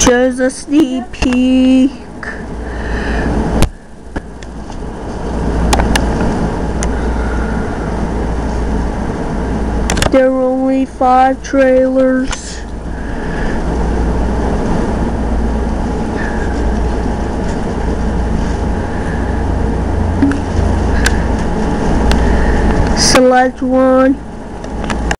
There's a sneak peek. There were only 5 trailers. Select one.